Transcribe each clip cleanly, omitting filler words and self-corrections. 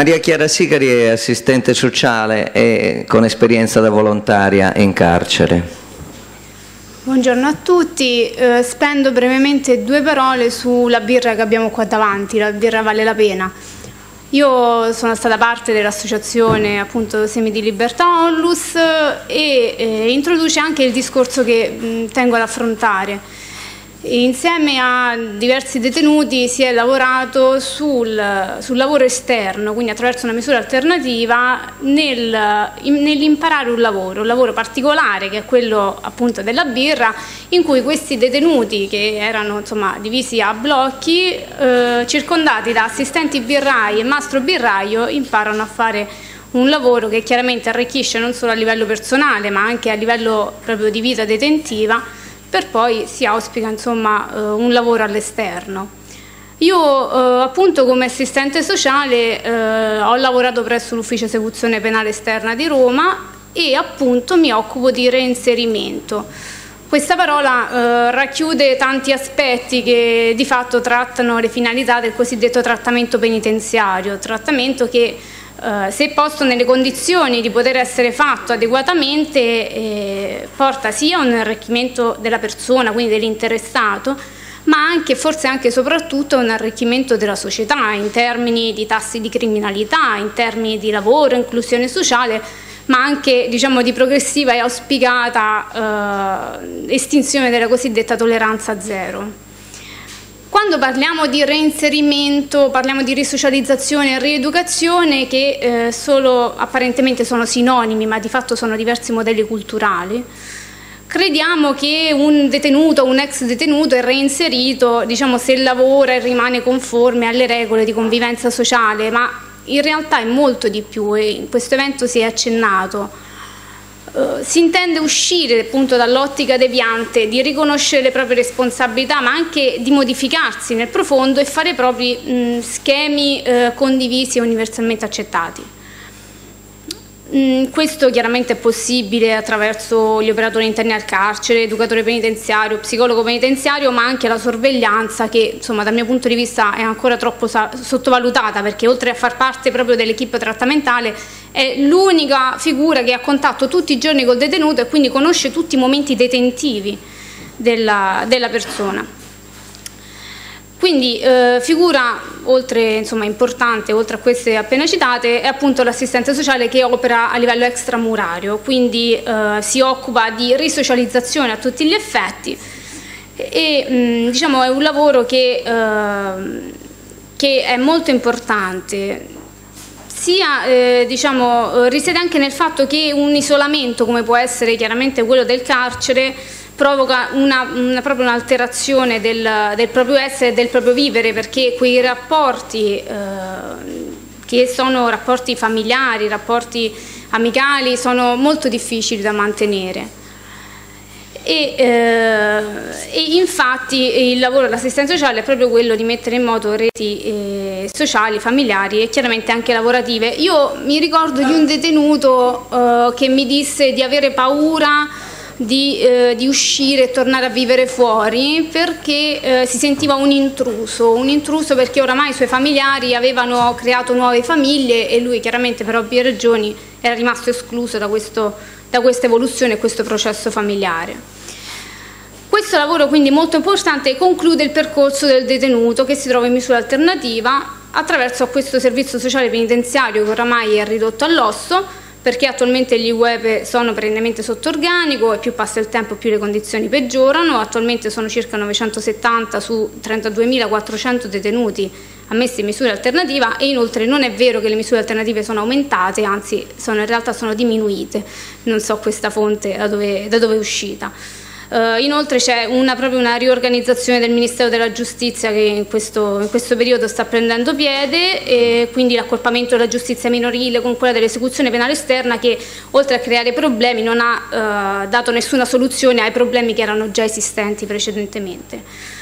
Maria Chiara Sicari è assistente sociale e con esperienza da volontaria in carcere. Buongiorno a tutti, spendo brevemente 2 parole sulla birra che abbiamo qua davanti, la birra Vale la Pena. Io sono stata parte dell'associazione appunto Semi di Libertà Onlus e introduce anche il discorso che tengo ad affrontare. Insieme a diversi detenuti si è lavorato sul lavoro esterno, quindi attraverso una misura alternativa nell'imparare un lavoro particolare, che è quello appunto della birra, in cui questi detenuti, che erano insomma divisi a blocchi, circondati da assistenti birrai e mastro birraio, imparano a fare un lavoro che chiaramente arricchisce non solo a livello personale ma anche a livello proprio di vita detentiva, per poi si auspica insomma un lavoro all'esterno. Io appunto come assistente sociale ho lavorato presso l'Ufficio Esecuzione Penale Esterna di Roma e appunto mi occupo di reinserimento. Questa parola racchiude tanti aspetti che di fatto trattano le finalità del cosiddetto trattamento penitenziario, trattamento che se posto nelle condizioni di poter essere fatto adeguatamente porta sia a un arricchimento della persona, quindi dell'interessato, ma anche, forse anche e soprattutto, a un arricchimento della società in termini di tassi di criminalità, in termini di lavoro, inclusione sociale, ma anche diciamo di progressiva e auspicata estinzione della cosiddetta tolleranza zero. Quando parliamo di reinserimento, parliamo di risocializzazione e rieducazione che solo apparentemente sono sinonimi, ma di fatto sono diversi modelli culturali. Crediamo che un detenuto o un ex detenuto è reinserito, diciamo, se lavora e rimane conforme alle regole di convivenza sociale, ma in realtà è molto di più e in questo evento si è accennato. Si intende uscire appunto dall'ottica deviante, di riconoscere le proprie responsabilità, ma anche di modificarsi nel profondo e fare propri schemi condivisi e universalmente accettati. Questo chiaramente è possibile attraverso gli operatori interni al carcere, educatore penitenziario, psicologo penitenziario, ma anche la sorveglianza che insomma dal mio punto di vista è ancora troppo sottovalutata, perché oltre a far parte proprio dell'equipe trattamentale è l'unica figura che ha contatto tutti i giorni col detenuto e quindi conosce tutti i momenti detentivi della persona. Quindi figura oltre, insomma, importante, oltre a queste appena citate, è appunto l'assistente sociale che opera a livello extramurario, quindi si occupa di risocializzazione a tutti gli effetti e diciamo è un lavoro che è molto importante. Sia diciamo, risiede anche nel fatto che un isolamento, come può essere chiaramente quello del carcere, provoca proprio un'alterazione del proprio essere e del proprio vivere, perché quei rapporti che sono rapporti familiari, rapporti amicali, sono molto difficili da mantenere. E infatti il lavoro dell'assistente sociale è proprio quello di mettere in moto reti sociali, familiari e chiaramente anche lavorative. Io mi ricordo di un detenuto che mi disse di avere paura di uscire e tornare a vivere fuori perché si sentiva un intruso perché oramai i suoi familiari avevano creato nuove famiglie e lui chiaramente per ovvie ragioni era rimasto escluso da questa evoluzione e questo processo familiare. Questo lavoro quindi molto importante conclude il percorso del detenuto che si trova in misura alternativa attraverso questo servizio sociale penitenziario che oramai è ridotto all'osso, perché attualmente gli UEPE sono perennemente sotto organico e più passa il tempo più le condizioni peggiorano. Attualmente sono circa 970 su 32.400 detenuti ammessi in misura alternativa e inoltre non è vero che le misure alternative sono aumentate, anzi in realtà sono diminuite, non so questa fonte da dove è uscita. Inoltre c'è proprio una riorganizzazione del Ministero della Giustizia che in questo periodo sta prendendo piede, e quindi l'accorpamento della giustizia minorile con quella dell'esecuzione penale esterna che oltre a creare problemi non ha dato nessuna soluzione ai problemi che erano già esistenti precedentemente.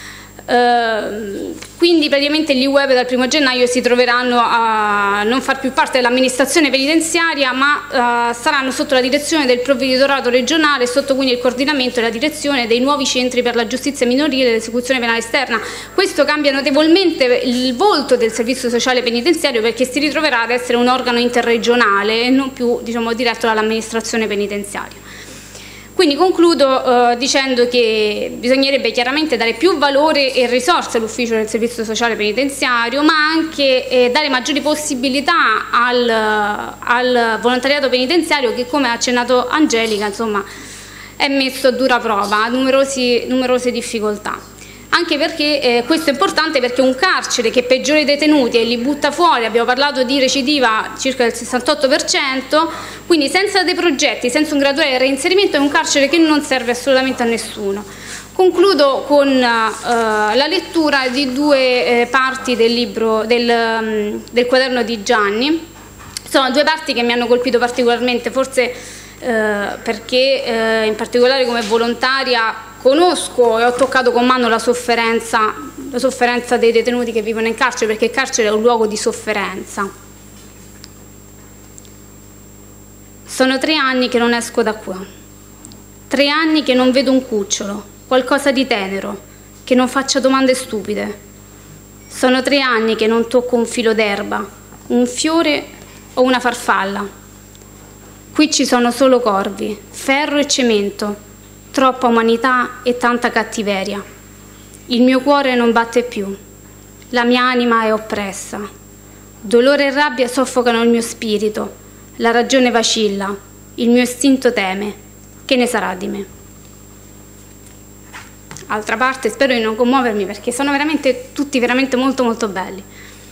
Quindi praticamente gli web dal 1° gennaio si troveranno a non far più parte dell'amministrazione penitenziaria, ma saranno sotto la direzione del provveditorato regionale, sotto quindi il coordinamento e la direzione dei nuovi centri per la giustizia minorile e l'esecuzione penale esterna. Questo cambia notevolmente il volto del servizio sociale penitenziario, perché si ritroverà ad essere un organo interregionale e non più, diciamo, diretto dall'amministrazione penitenziaria. Quindi concludo dicendo che bisognerebbe chiaramente dare più valore e risorse all'ufficio del servizio sociale penitenziario, ma anche dare maggiori possibilità al volontariato penitenziario che, come ha accennato Angelica, insomma, è messo a dura prova, ha numerose difficoltà. Anche perché questo è importante, perché un carcere che peggiora i detenuti e li butta fuori, abbiamo parlato di recidiva circa il 68%, quindi senza dei progetti, senza un graduale reinserimento, è un carcere che non serve assolutamente a nessuno. Concludo con la lettura di due parti del libro, del quaderno di Gianni. Sono due parti che mi hanno colpito particolarmente, forse perché in particolare come volontaria conosco e ho toccato con mano la sofferenza dei detenuti che vivono in carcere, perché il carcere è un luogo di sofferenza. Sono 3 anni che non esco da qua, 3 anni che non vedo un cucciolo, qualcosa di tenero, che non faccia domande stupide. Sono 3 anni che non tocco un filo d'erba, un fiore o una farfalla. Qui ci sono solo corvi, ferro e cemento, troppa umanità e tanta cattiveria. Il mio cuore non batte più, la mia anima è oppressa. Dolore e rabbia soffocano il mio spirito, la ragione vacilla, il mio istinto teme. Che ne sarà di me? Altra parte, spero di non commuovermi perché sono tutti veramente molto molto belli.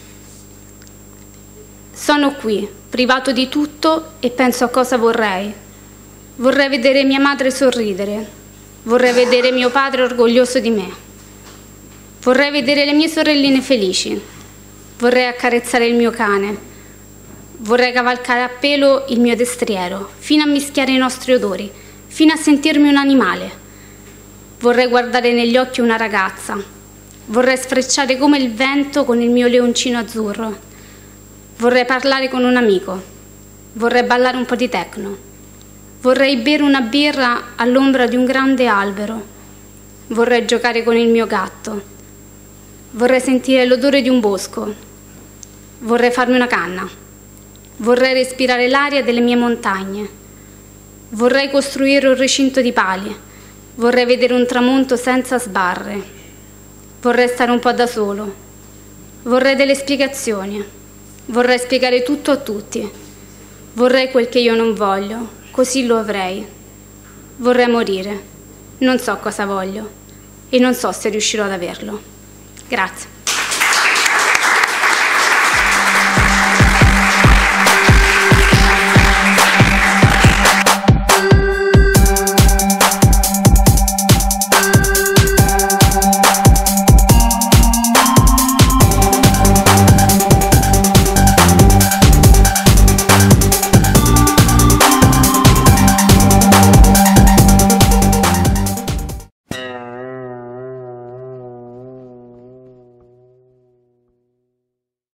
Sono qui, privato di tutto, e penso a cosa vorrei. Vorrei vedere mia madre sorridere, vorrei vedere mio padre orgoglioso di me, vorrei vedere le mie sorelline felici, vorrei accarezzare il mio cane, vorrei cavalcare a pelo il mio destriero, fino a mischiare i nostri odori, fino a sentirmi un animale. Vorrei guardare negli occhi una ragazza, vorrei sfrecciare come il vento con il mio leoncino azzurro, vorrei parlare con un amico, vorrei ballare un po' di techno. Vorrei bere una birra all'ombra di un grande albero. Vorrei giocare con il mio gatto. Vorrei sentire l'odore di un bosco. Vorrei farmi una canna. Vorrei respirare l'aria delle mie montagne. Vorrei costruire un recinto di pali. Vorrei vedere un tramonto senza sbarre. Vorrei stare un po' da solo. Vorrei delle spiegazioni. Vorrei spiegare tutto a tutti. Vorrei quel che io non voglio. Così lo avrei. Vorrei morire. Non so cosa voglio e non so se riuscirò ad averlo. Grazie.